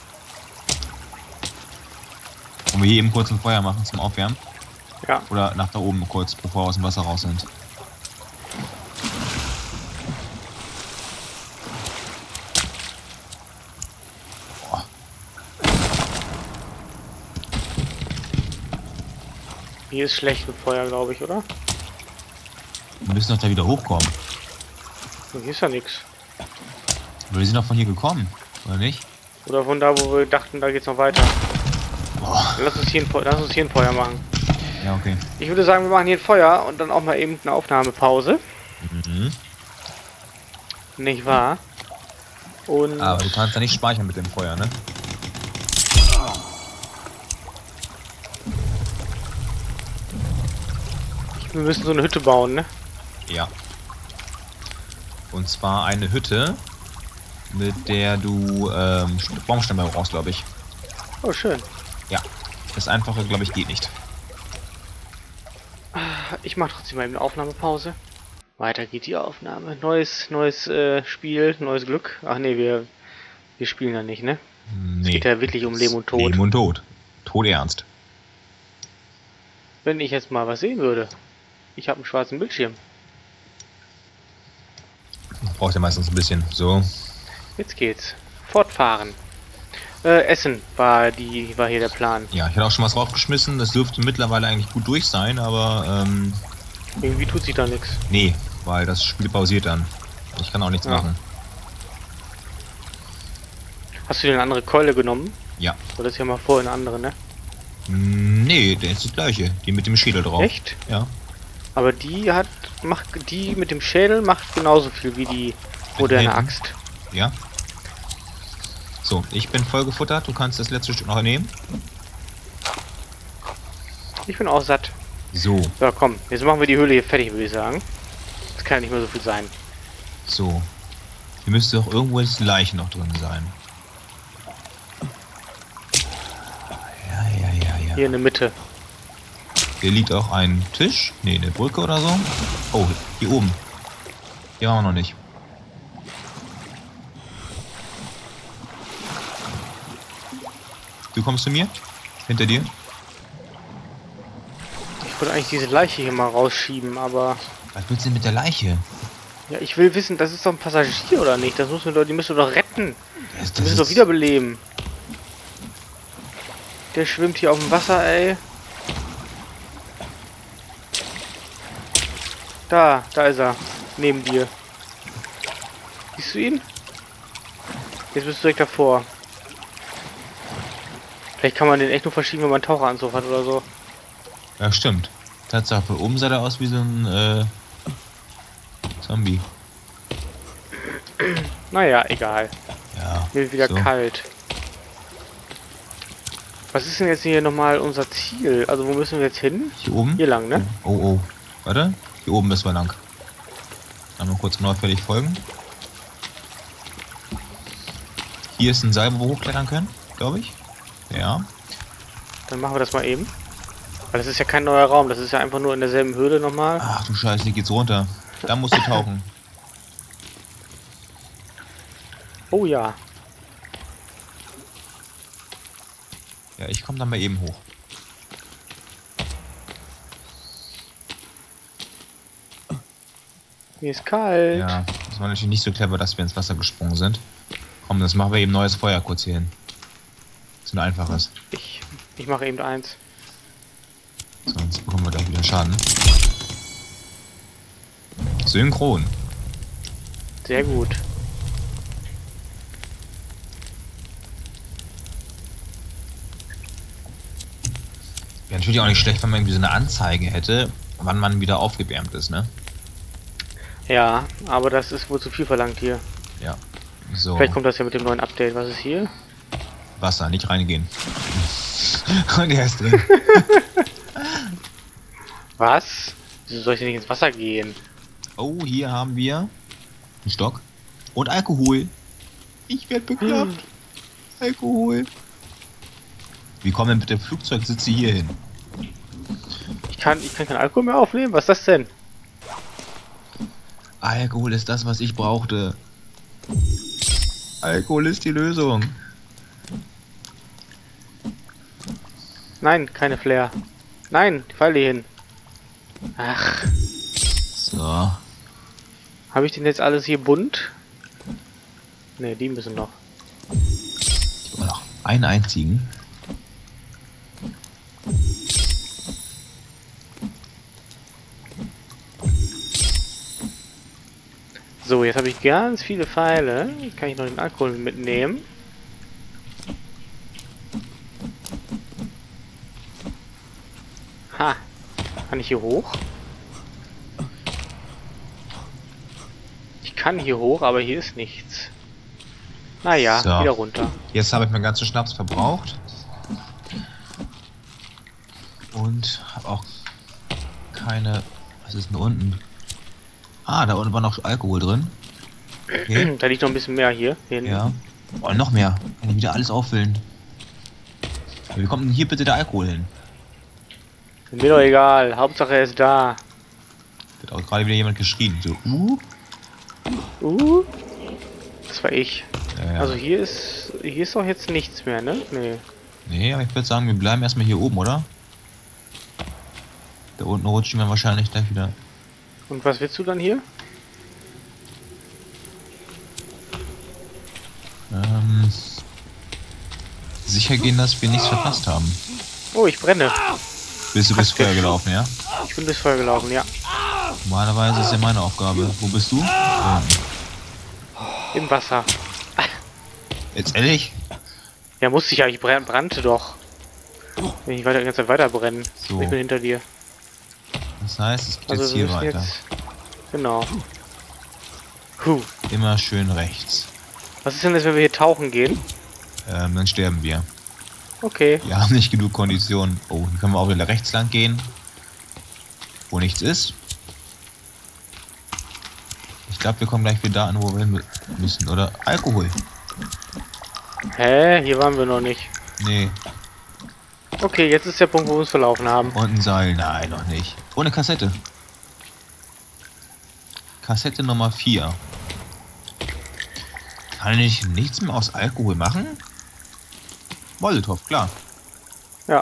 Wollen wir hier eben kurz ein Feuer machen zum Aufwärmen? Ja. Oder nach da oben kurz, bevor wir aus dem Wasser raus sind? Boah. Hier ist schlecht mit Feuer, glaube ich, oder? Wir müssen doch da wieder hochkommen. Hier ist ja nichts. Wir sind doch von hier gekommen, oder nicht? Oder von da, wo wir dachten, da geht's noch weiter. Boah. Lass uns hier ein Feuer machen. Ja, okay. Ich würde sagen, wir machen hier ein Feuer und dann auch mal eben eine Aufnahmepause. Mhm. Nicht wahr? Und Aber du kannst da nicht speichern mit dem Feuer, ne? wir müssen so eine Hütte bauen, ne? Ja. Und zwar eine Hütte, mit der du Baumstämme brauchst, glaube ich. Oh, schön. Ja. Das Einfache, glaube ich, geht nicht. Ich mache trotzdem mal eine Aufnahmepause. Weiter geht die Aufnahme. Neues Spiel, neues Glück. Ach nee, wir spielen ja nicht, ne? Nee. Es geht ja wirklich um Leben und Tod. Leben und Tod. Todernst. Wenn ich jetzt mal was sehen würde. Ich habe einen schwarzen Bildschirm. Braucht ja meistens ein bisschen. So. Jetzt geht's. Fortfahren. Essen war hier der Plan. Ja, ich hatte auch schon was draufgeschmissen. Das dürfte mittlerweile eigentlich gut durch sein, aber Irgendwie tut sich da nichts. nee, weil das Spiel pausiert dann. Ich kann auch nichts machen. Hast du dir eine andere Keule genommen? Ja. Oder ist ja mal vorher eine andere, ne? Nee, der ist das gleiche. Die mit dem Schädel drauf. Echt? Ja. Aber die mit dem Schädel macht genauso viel wie die moderne Händen? Axt. Ja. So, ich bin voll gefuttert. Du kannst das letzte Stück noch nehmen. Ich bin auch satt. So, So, komm, jetzt machen wir die Höhle hier fertig, würde ich sagen. Das kann ja nicht mehr so viel sein. so. Hier müsste doch irgendwo das Leiche noch drin sein. Ja. Hier in der Mitte. Hier liegt auch ein Tisch. Nee, eine Brücke oder so. Oh, hier oben. Hier waren wir noch nicht. Du kommst zu mir? Hinter dir? Ich wollte eigentlich diese Leiche hier mal rausschieben, aber... Was willst du denn mit der Leiche? Ja, ich will wissen, das ist doch ein Passagier, oder nicht? Die müssen wir doch retten. Das Die müssen wir doch wiederbeleben. Der schwimmt hier auf dem Wasser, ey. Da ist er. Neben dir. Siehst du ihn? Jetzt bist du direkt davor. Vielleicht kann man den echt nur verschieben, wenn man einen Taucheranzug hat oder so. Ja, stimmt. Tatsache, von oben sah der aus wie so ein Zombie. Naja, egal. Ja. Mir wird wieder so. kalt. Was ist denn jetzt hier nochmal unser Ziel? Also wo müssen wir jetzt hin? Hier oben? Hier lang, ne? Oh. Warte. Hier oben müssen wir lang. Einmal kurz notfällig folgen. Hier ist ein Seil, wo wir hochklettern können, glaube ich. Ja. Dann machen wir das mal eben. Weil das ist ja kein neuer Raum, das ist ja einfach nur in derselben Höhle nochmal. Ach du Scheiße, hier geht's runter. Da musst du tauchen. Oh ja. Ja, ich komme dann mal eben hoch. Mir ist kalt. Ja, das war natürlich nicht so clever, dass wir ins Wasser gesprungen sind. Komm, das machen wir eben neues Feuer kurz hier hin. Das ist ein einfaches. Ich mache eben eins. Sonst bekommen wir gleich wieder Schaden. Synchron. Sehr gut. Wäre natürlich auch nicht schlecht, wenn man irgendwie so eine Anzeige hätte, wann man wieder aufgewärmt ist, ne? Ja, aber das ist wohl zu viel verlangt hier. Ja. So. Vielleicht kommt das ja mit dem neuen Update. Was ist hier? Wasser, nicht reingehen. Und er ist drin. Was? Wieso soll ich denn nicht ins Wasser gehen? Oh, hier haben wir einen Stock und Alkohol. Ich werde bekloppt. Alkohol. Wie kommen denn mit dem Flugzeugsitze hier hin? Ich kann keinen Alkohol mehr aufnehmen? Was ist das denn? Alkohol ist das, was ich brauchte. Alkohol ist die Lösung. Nein, keine Flair. Nein, die falle hin. Ach, So. habe ich denn jetzt alles hier bunt? Ne, die müssen noch. Ich habe noch einen einzigen. So, jetzt habe ich ganz viele Pfeile. Kann ich noch den Alkohol mitnehmen? Ha! Kann ich hier hoch? Ich kann hier hoch, aber hier ist nichts. Naja, So. wieder runter. Jetzt habe ich meinen ganzen Schnaps verbraucht. Und habe auch keine... Was ist denn unten? Ah, da unten war noch Alkohol drin. Okay. Da liegt noch ein bisschen mehr hier. Hier hinten. Ja. Oh, noch mehr. Kann ich wieder alles auffüllen. Wie kommt denn hier bitte der Alkohol hin? Mir doch egal. Hauptsache er ist da. Wird auch gerade wieder jemand geschrien. So, Das war ich. Ja. Also hier ist doch jetzt nichts mehr, ne? Nee. Nee, aber ich würde sagen, wir bleiben erstmal hier oben, oder? Da unten rutschen wir wahrscheinlich gleich wieder. Und was willst du dann hier? Sicher gehen, dass wir nichts verpasst haben. Oh, ich brenne. Bist du durchs Feuer gelaufen, ja? Ich bin durchs Feuer gelaufen, ja. Normalerweise ist ja meine Aufgabe. Wo bist du? Im Wasser. Jetzt ehrlich? Ja, musste ich ja, ich brannte doch. Wenn ich weiter, die ganze Zeit weiter brennen. So. Ich bin hinter dir. Das heißt, es geht Also jetzt wir hier müssen weiter. jetzt... Genau. Immer schön rechts. Was ist denn jetzt, wenn wir hier tauchen gehen? Dann sterben wir. Okay. Wir haben nicht genug Konditionen. Oh, hier können wir auch wieder rechts lang gehen. Wo nichts ist. Ich glaube, wir kommen gleich wieder da an, wo wir hin müssen. Oder Alkohol. Hä? Hier waren wir noch nicht. Nee. Okay, jetzt ist der Punkt, wo wir uns verlaufen haben. Und ein Seil. Nein, noch nicht. Ohne Kassette. Kassette Nummer 4. Kann ich nichts mehr aus Alkohol machen? Molotow, klar. Ja.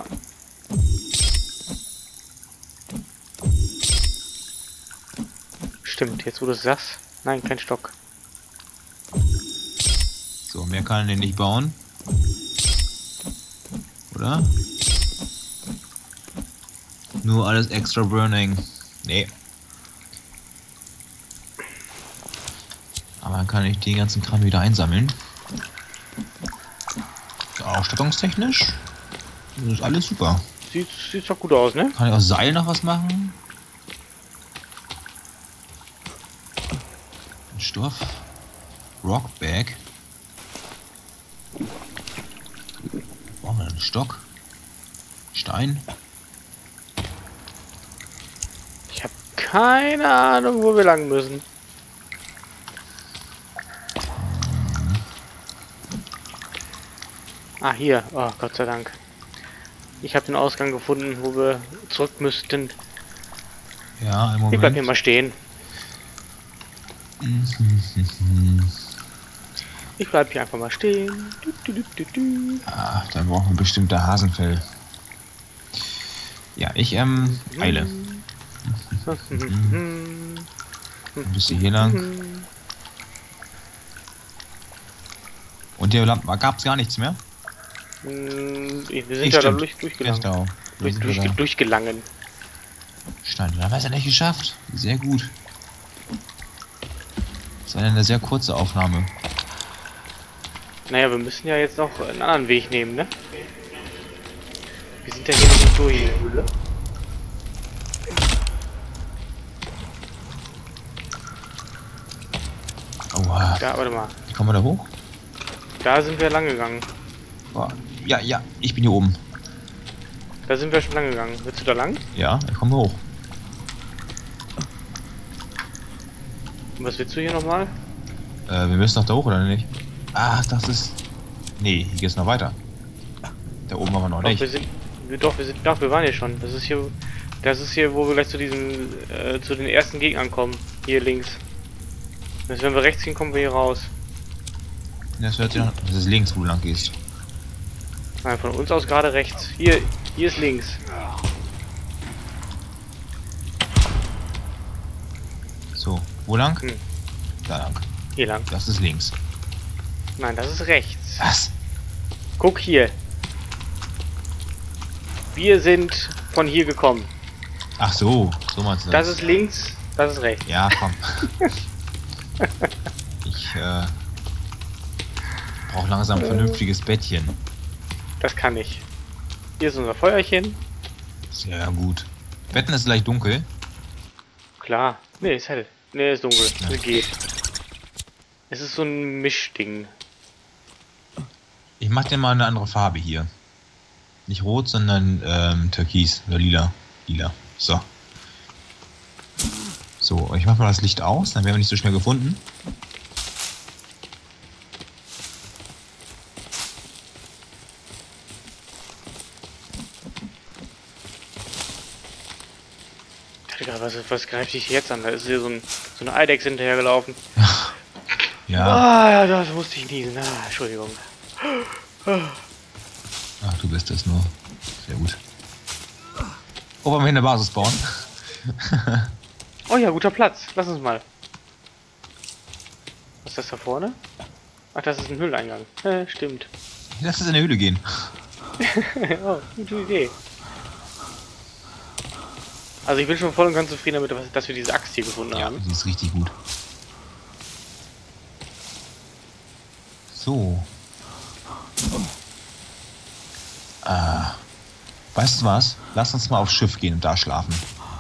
Stimmt, jetzt wo du es sagst. Nein, kein Stock. So, mehr kann ich nicht bauen. Oder? Nur alles extra Burning. Nee. Aber dann kann ich den ganzen Kram wieder einsammeln. Ausstattungstechnisch das ist alles super. Sieht doch gut aus, ne? Kann ich aus Seil noch was machen? Stoff. Rockbag. Brauchen wir einen Stock? Stein? Ich habe keine Ahnung, wo wir lang müssen. Ah, hier. Oh, Gott sei Dank. Ich habe den Ausgang gefunden, wo wir zurück müssten. Ja, im Moment. Ich bleib hier mal stehen. Ich bleib hier einfach mal stehen. Ah, dann brauchen wir bestimmt da Hasenfell. Ja, ich eile. Ein bisschen hier lang. Und hier gab es gar nichts mehr? Wir sind ja da durchgelangen. Durchgelangen. Stein, da haben wir es ja nicht geschafft. Sehr gut. Das war eine sehr kurze Aufnahme. Naja, wir müssen ja jetzt noch einen anderen Weg nehmen, ne? Wir sind ja hier noch nicht durch in der Höhle. Oha. Da, warte mal. Wie kommen wir da hoch? Da sind wir lang gegangen. Boah. Ja, ja, ich bin hier oben. Da sind wir schon lang gegangen. Willst du da lang? Ja, ich komme hoch. Und was willst du hier nochmal? Wir müssen noch da hoch, oder nicht? Ach, das ist... Nee, hier geht's noch weiter. Da oben waren wir noch nicht. Wir waren hier schon. Das ist hier, wo wir gleich zu diesem, zu den ersten Gegnern kommen. Hier links. Das, wenn wir rechts gehen, kommen wir hier raus. Das hört sich an. Das ist links, wo du lang gehst. Nein, von uns aus gerade rechts. Hier ist links. So, wo lang? Da lang. Hier lang. Das ist links. Nein, das ist rechts. Was? Guck hier. Wir sind von hier gekommen. Ach so, so meinst du das? Das ist links, das ist rechts. Ja, komm. Ich brauche langsam ein vernünftiges Bettchen. Das kann ich. Hier ist unser Feuerchen. Sehr gut. Betten ist gleich dunkel. Klar. Nee, ist hell. Nee, ist dunkel. Ja. Das geht. Es ist so ein Mischding. Ich mach dir mal eine andere Farbe hier. Nicht rot, sondern türkis oder lila. Lila. So. So, ich mach mal das Licht aus, dann werden wir nicht so schnell gefunden. Digga, was greift dich jetzt an? Da ist hier so eine Eidechse hinterhergelaufen. Ja. Ah, das musste ich niesen. Ah, Entschuldigung. Ach, du bist es nur. Sehr gut. Oh, wollen wir in der Basis bauen? Oh ja, guter Platz. Lass uns mal. Was ist das da vorne? Ach, das ist ein Höhleneingang. Stimmt. Lass uns in die Höhle gehen. Oh, gute Idee. Also ich bin schon voll und ganz zufrieden damit, dass wir diese Axt hier gefunden haben. Die ist richtig gut. So. Weißt du was? Lass uns mal aufs Schiff gehen und da schlafen.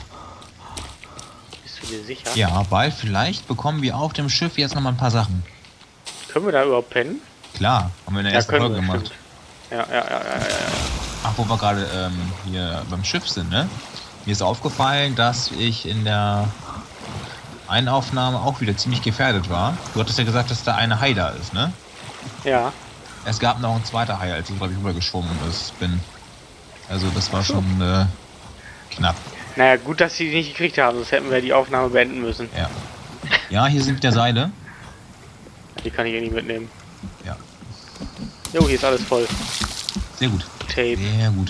Bist du dir sicher? Ja, weil vielleicht bekommen wir auf dem Schiff jetzt noch mal ein paar Sachen. Können wir da überhaupt pennen? Klar, haben wir in der ersten Folge gemacht. Stimmt. Ja. Ach, wo wir gerade hier beim Schiff sind, ne? Mir ist aufgefallen, dass ich in der einen Aufnahme auch wieder ziemlich gefährdet war. Du hattest ja gesagt, dass da eine Hai da ist, ne? Ja. Es gab noch ein zweiter Hai, als ich, glaube ich, rübergeschwommen bin. Also das war schon knapp. Naja, gut, dass sie die nicht gekriegt haben, sonst hätten wir die Aufnahme beenden müssen. Ja. Ja, hier sind wieder Seile. Die kann ich eh nicht mitnehmen. Ja. Jo, hier ist alles voll. Sehr gut. Tape. Sehr gut.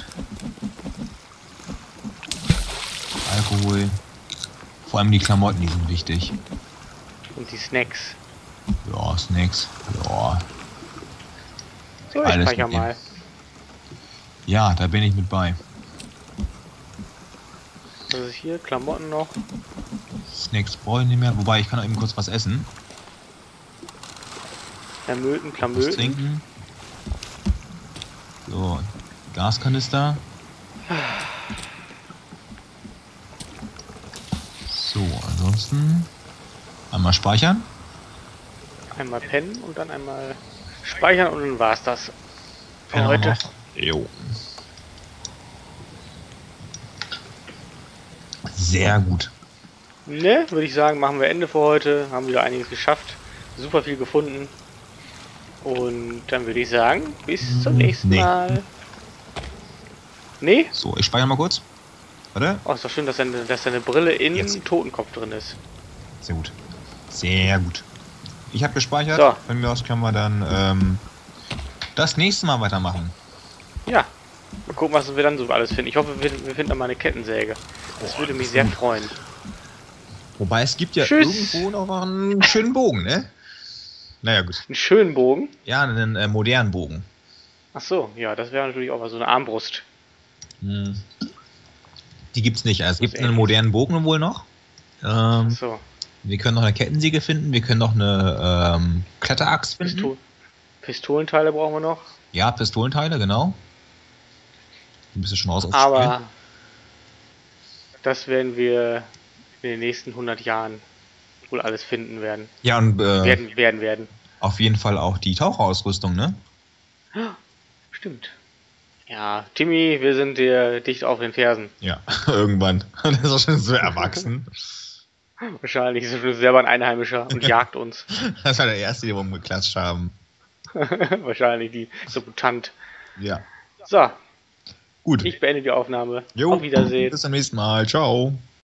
Alkohol. Vor allem die Klamotten, die sind wichtig. Und die Snacks. Ja, Snacks. Ja. So, ich Alles speicher mitnehmen. mal. Ja, da bin ich mit bei. Was ist hier? Klamotten noch. Snacks brauche ich nicht mehr. Wobei, ich kann auch eben kurz was essen. Ermöten, Was Klamöten. trinken. So, Gaskanister. So, ansonsten einmal speichern. Einmal pennen und dann einmal speichern und dann war's das. Für Pennen heute. noch. Jo. Sehr gut. Ne, würde ich sagen, machen wir Ende für heute. Haben wieder einiges geschafft. Super viel gefunden. Und dann würde ich sagen, bis zum nächsten Mal. Nee? So, ich speichere mal kurz. Warte. Oh, ist doch schön, dass deine Brille in Jetzt. Totenkopf drin ist. Sehr gut. Sehr gut. Ich habe gespeichert. So. Von mir aus können wir dann das nächste Mal weitermachen. Ja. Mal gucken, was wir dann so alles finden. Ich hoffe, wir finden dann mal eine Kettensäge. Das würde mich sehr freuen. Wobei es gibt ja Tschüss. irgendwo noch einen schönen Bogen, ne? Naja, gut. Einen schönen Bogen. Ja, einen modernen Bogen. Ach so, ja, das wäre natürlich auch was, so eine Armbrust. Hm. Die gibt's nicht. Also es gibt einen ähnlich. modernen Bogen wohl noch. Ach so. Wir können noch eine Kettensäge finden. Wir können noch eine Kletteraxt finden. Pistolenteile brauchen wir noch. Ja, Pistolenteile, genau. Du bist ja schon raus aus Aber das werden wir in den nächsten 100 Jahren wohl alles finden werden. Ja, und Werden. auf jeden Fall auch die Taucherausrüstung, ne? Stimmt. Ja, Timmy, wir sind dir dicht auf den Fersen. Ja, irgendwann. Das ist auch schon so erwachsen. Wahrscheinlich ist er selber ein Einheimischer und jagt uns. Das war der erste, den wir umgeklatscht haben. Wahrscheinlich, die so mutant. Ja. So, Gut. ich beende die Aufnahme. Jo, Auf Wiedersehen. bis zum nächsten Mal. Ciao.